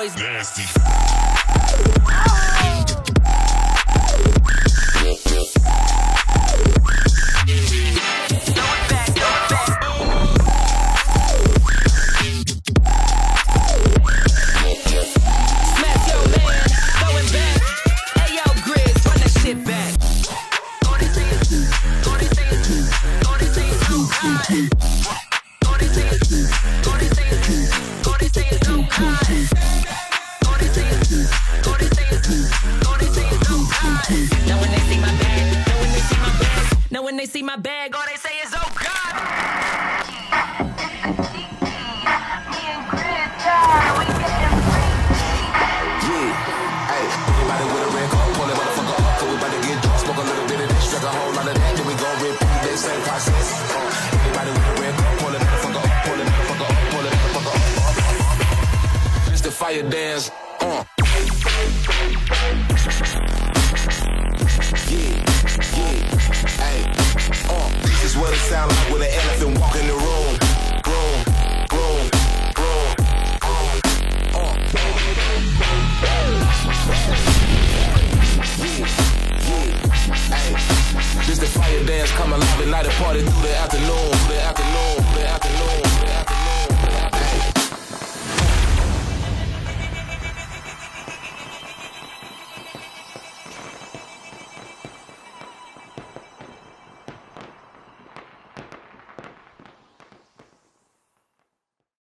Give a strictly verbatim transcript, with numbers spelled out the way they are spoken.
always nasty. Now when they see my bag, all they say is, oh God. Me and Griz, we getting free. Yeah, hey, anybody with a red coat, pull that motherfucker up, cause we about to get drunk, smoke a little bit of this, drink a whole lot of that, then we gon' repeat that same process. Uh, anybody with a red coat, pull that motherfucker up, pull that motherfucker up, pull that motherfucker up. It's the fire dance, uh. Yeah, yeah, hey, uh, this is what it sound like when an elephant walk in the room.